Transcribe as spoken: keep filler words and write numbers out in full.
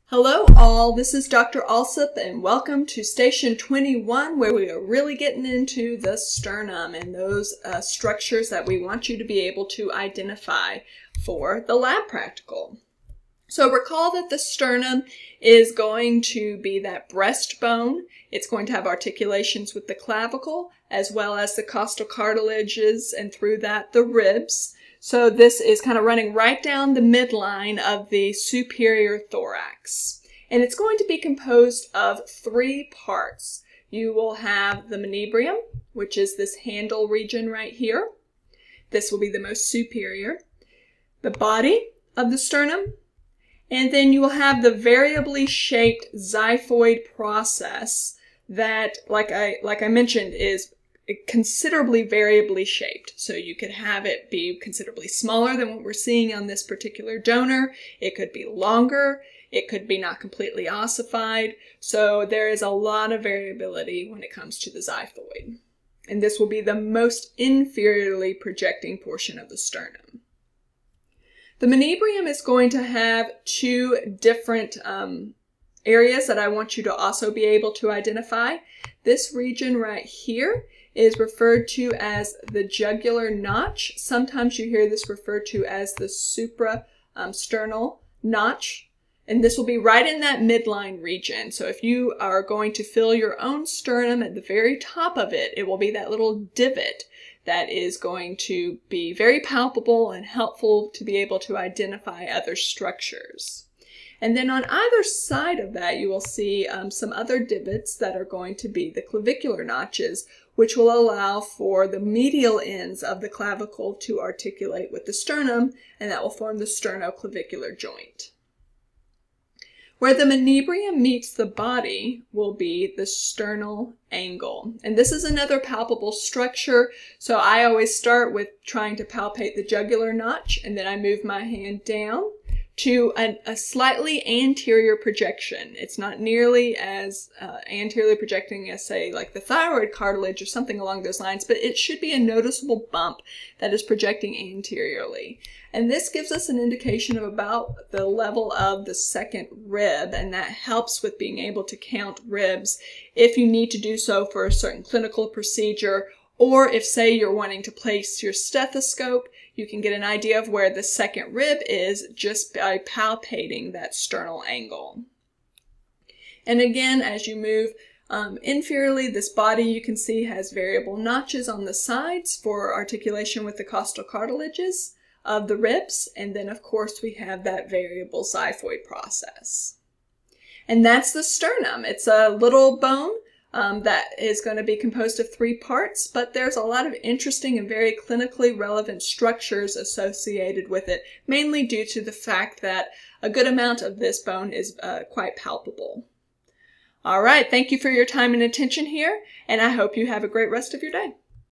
Hello all, this is Doctor Alsup and welcome to Station twenty-one, where we are really getting into the sternum and those uh, structures that we want you to be able to identify for the lab practical. So recall that the sternum is going to be that breastbone. It's going to have articulations with the clavicle as well as the costal cartilages and through that the ribs. So this is kind of running right down the midline of the superior thorax. And it's going to be composed of three parts. You will have the manubrium, which is this handle region right here. This will be the most superior. The body of the sternum. And then you will have the variably shaped xiphoid process that, like I, like I mentioned, is considerably variably shaped. So you could have it be considerably smaller than what we're seeing on this particular donor. It could be longer. It could be not completely ossified. So there is a lot of variability when it comes to the xiphoid. And this will be the most inferiorly projecting portion of the sternum. The manubrium is going to have two different um, areas that I want you to also be able to identify. This region right here is referred to as the jugular notch. Sometimes you hear this referred to as the suprasternal um, notch. And this will be right in that midline region. So if you are going to fill your own sternum at the very top of it, it will be that little divot that is going to be very palpable and helpful to be able to identify other structures. And then on either side of that, you will see um, some other divots that are going to be the clavicular notches, which will allow for the medial ends of the clavicle to articulate with the sternum, and that will form the sternoclavicular joint. Where the manubrium meets the body will be the sternal angle. And this is another palpable structure, so I always start with trying to palpate the jugular notch, and then I move my hand down to a, a slightly anterior projection. It's not nearly as uh, anteriorly projecting as, say, like the thyroid cartilage or something along those lines, but it should be a noticeable bump that is projecting anteriorly. And this gives us an indication of about the level of the second rib, and that helps with being able to count ribs if you need to do so for a certain clinical procedure, or if, say, you're wanting to place your stethoscope, you can get an idea of where the second rib is just by palpating that sternal angle. And again, as you move um, inferiorly, this body you can see has variable notches on the sides for articulation with the costal cartilages of the ribs. And then, of course, we have that variable xiphoid process. And that's the sternum. It's a little bone Um, that is going to be composed of three parts, but there's a lot of interesting and very clinically relevant structures associated with it, mainly due to the fact that a good amount of this bone is uh, quite palpable. All right, thank you for your time and attention here, and I hope you have a great rest of your day.